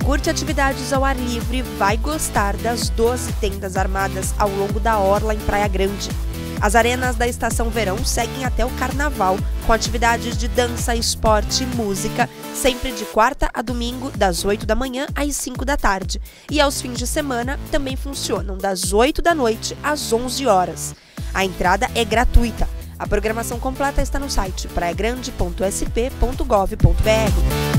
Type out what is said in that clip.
curte atividades ao ar livre vai gostar das 12 tendas armadas ao longo da orla em Praia Grande. As arenas da Estação Verão seguem até o Carnaval, com atividades de dança, esporte e música, sempre de quarta a domingo, das 8 da manhã às 5 da tarde. E aos fins de semana também funcionam das 8 da noite às 11 horas. A entrada é gratuita. A programação completa está no site praiagrande.sp.gov.br.